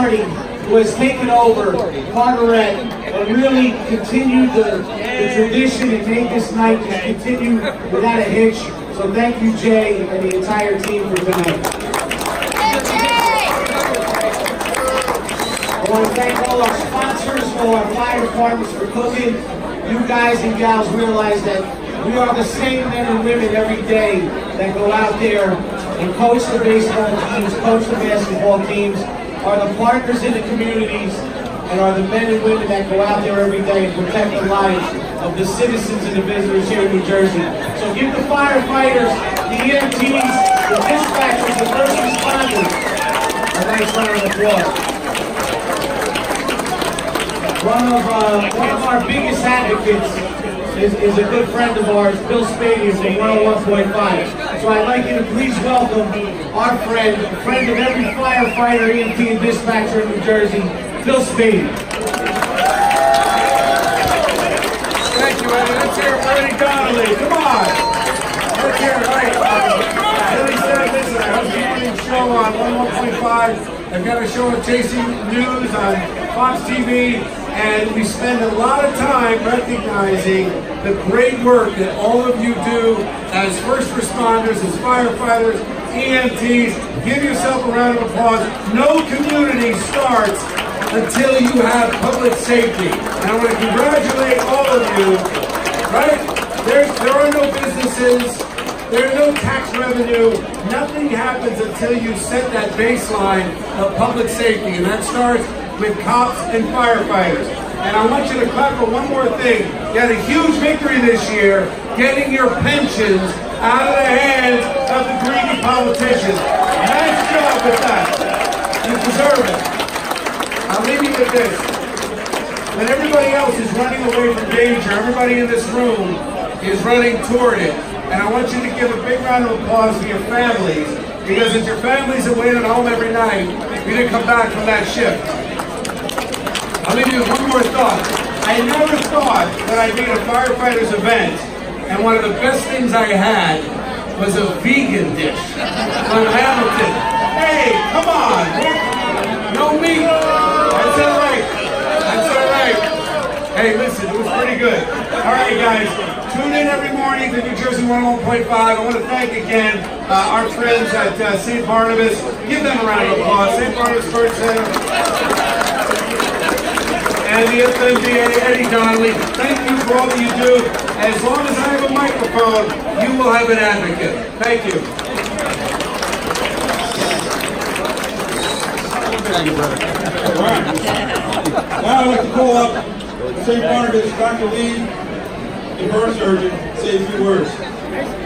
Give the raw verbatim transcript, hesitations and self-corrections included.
Marty, who has taken over Carteret and really continued the, the tradition and made this night just continue without a hitch. So thank you, Jay, and the entire team for tonight. I want to thank all our sponsors, all our fire departments for cooking. You guys and gals realize that we are the same men and women every day that go out there and coach the baseball teams, coach the basketball teams, are the partners in the communities, and are the men and women that go out there every day and protect the lives of the citizens and the visitors here in New Jersey. So give the firefighters, the E M Ts, the dispatchers, the first responders a nice round of applause. One of, uh, one of our biggest advocates is, is a good friend of ours, Bill Spadea from one oh one point five. So I'd like you to please welcome our friend, a friend of every firefighter, E M T, and dispatcher in New Jersey, Bill Spadea. Thank you, Eddie. Let's hear it for Eddie Donnelly. Come on. Let's hear it. All right. Eddie said, listen, I host the morning show on one oh one point five. I've got a show on Chasing News on Fox T V, and we spend a lot of time recognizing the great work that all of you do as first responders, as firefighters, E M Ts. Give yourself a round of applause. No community starts until you have public safety. And I want to congratulate all of you, right? There's, there are no businesses, there's no tax revenue. Nothing happens until you set that baseline of public safety, and that starts with cops and firefighters. And I want you to clap for one more thing. You had a huge victory this year, getting your pensions out of the hands of the greedy politicians. Nice job with that. You deserve it. I'll leave you with this. When everybody else is running away from danger, everybody in this room is running toward it. And I want you to give a big round of applause to your families, because it's your families that wait at home every night. You didn't come back from that shift. I'll leave you with one more thought. I never thought that I'd be at a firefighters event, and one of the best things I had was a vegan dish on Hamilton. Hey, come on! No meat! That's all right. That's all right. Hey, listen, it was pretty good. All right, guys. Tune in every morning to New Jersey one oh one point five. I want to thank again uh, our friends at uh, Saint Barnabas. Give them a round of applause. Saint Barnabas Sports Center. And the F M D A, Eddie Donnelly. Thank you for all that you do. As long as I have a microphone, you will have an advocate. Thank you. Thank you, brother. All right. Now I'd like to call up Saint Barnabas, Doctor Lee, the burn surgeon, say a few words.